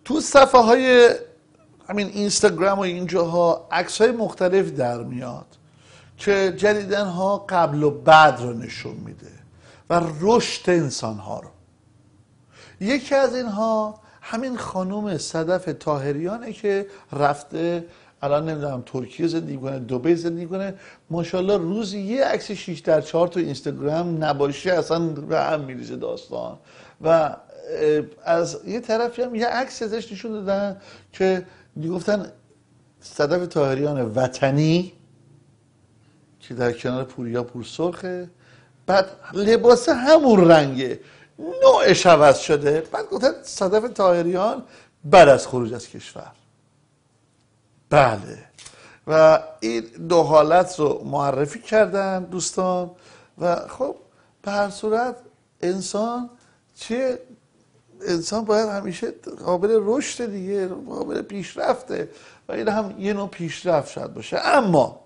تو صفحه های همین اینستاگرام و اینجاها عکس های مختلف در میاد که جدیدن ها قبل و بعد رو نشون میده و رشد انسان ها رو. یکی از اینها همین خانم صدف طاهریانه که رفته الان نمیدونم ترکیه زندگی کنه، دبی زندگی کنه، ماشاءالله روزی یه عکس 6x4 تو اینستاگرام نباشه اصلا به هم میریزه داستان. و از یه طرفی هم یه عکس ازش نشون دادن که میگفتن صدف طاهریان وطنی که در کنار پوریا پورسرخه، بعد لباس همون رنگه، نوعش عوض شده، بعد گفتن صدف طاهریان بعد از خروج از کشور. بله، و این دو حالت رو معرفی کردن دوستان. و خب به هر صورت انسان باید همیشه قابل رشد دیگه، قابل پیشرفته و این هم یه نوع پیشرفت شاید باشه. اما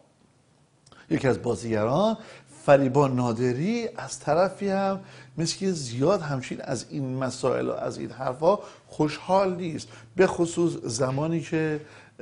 یکی از بازیگران فریبا نادری از طرفی هم مثل که زیاد همچین از این مسائل و از این حرفا خوشحال نیست، به خصوص زمانی که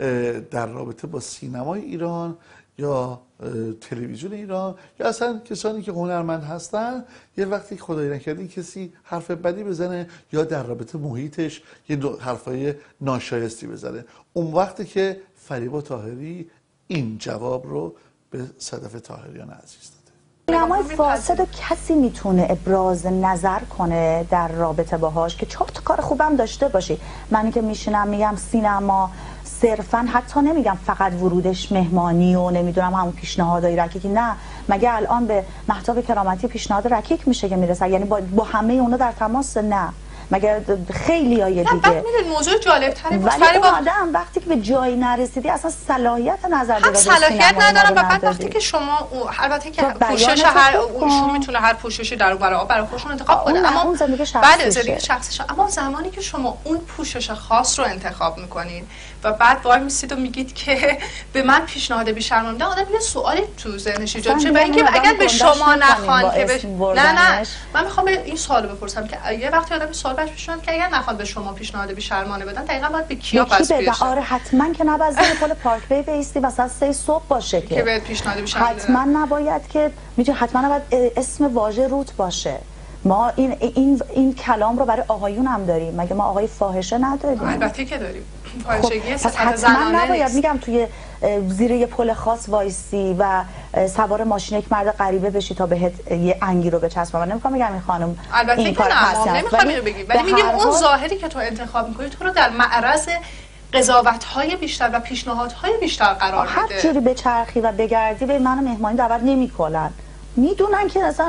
در رابطه با سینمای ایران یا تلویزیون ایران یا اصلا کسانی که هنرمند هستن یه وقتی خدای نکرده کسی حرف بدی بزنه یا در رابطه محیطش یه حرفای ناشایستی بزنه، اون وقتی که فریبا طاهری این جواب رو به صدف طاهریان عزیز داده. سینمای فاسد کسی میتونه ابراز نظر کنه در رابطه باهاش که 4 تا کار خوبم داشته باشی. منی که میشینم میگم سینما صرفا، حتی نمیگم فقط ورودش مهمانی و نمیدونم همون پیشنهادهای رکیکی، نه، مگه الان به مهتاب کرامتی پیشنهاد رکیک میشه که میرسه؟ یعنی با همه اونا در تماس؟ نه، مگه خیلی های دیگه. بعد میدونی موضوع جالب تری بود، ولی اون آدم وقتی که به جایی نرسیدی اصلا صلاحیت نظر دادن صلاحیت ندارم. و بعد وقتی که شما البته که پوشش هر ایشون میتونه هر پوششی در برای خودشون انتخاب کنه، اما اون زندگی شخصیشه. اما زمانی که شما اون پوشش خاص رو انتخاب میکنین و بعد وای میسید و میگید که به من پیشنهاد بی‌شرمانه میدن، آدم یه سوالی تو ذهنش ایجاد میشه. برای اینکه اگر به شما نخوان که نه من میخوام این سوالو بپرسم که یه وقتی آدم سوال باش پیشنهاد که اگر نخواد به شما پیشنهاد بی‌شرمانه بدن دقیقاً باید به کیا پس بیشه؟ آره حتما که نباید زیر پل پارک وی بیستی مثلا 3 صبح باشه که بهت پیشنهاد بی‌شرمانه حتما نباید که حتما نباید اسم واژه روت باشه. ما این کلام رو برای آقایون هم داریم، مگه ما آقای فاحشه نداریم؟ البته که داریم. فاحشگی صفت زنانه نباید میگم توی زیر یه پل خاص وایسی و سوار ماشین یک مرد غریبه بشی تا بهت یه انگی رو بچسبه. من نمیخوام بگم این خانم البته این که کار نه، نمیخوام اینو بگیم، ولی میگیم اون ظاهری که تو انتخاب میکنی تو رو در معرض قضاوت‌های بیشتر و پیشنهادهای بیشتر قرار میده. هر جوری بچرخی و بگردی به منو مهمانی دعوت نمیکنن، میدونن که اصلا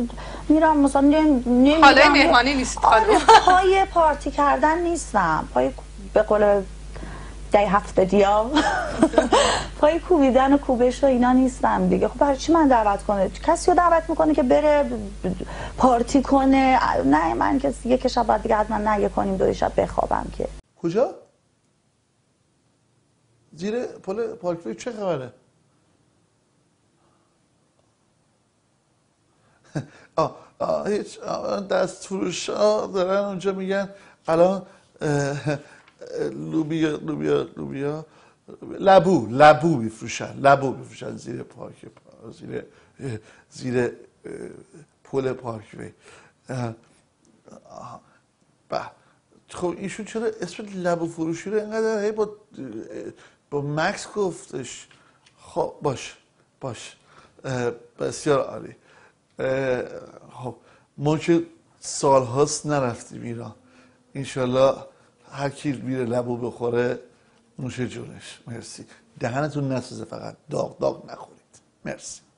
میرم مثلا نمیدونم حالا مهمانی نیست، پای پارتی کردن نیستم، پای به قول ده هفته دیا پای کوبیدن و کوبش و اینا نیستم دیگه. خب برای چی من دعوت کنه؟ کسی رو دعوت میکنه که بره پارتی کنه؟ نه، من که یک شب بعد دیگه حتما نه کنیم 2 شب بخوابم که. کجا؟ زیر پل پارکوی چه خبره؟ هیچ دست فروش ها دارن اونجا میگن الان لبو میفروشن زیر پارک، زیر پل پارکوی. خب ایشون چرا اسم لبو فروشی رو اینقدر با مکس گفتش؟ خب باش بسیار عالی. خب ما که سالهاست نرفتیم ایران، انشالله هر کی میره لبو بخوره نوش جونش. مرسی، دهنتون نسوزه، فقط داغ نخورید. مرسی.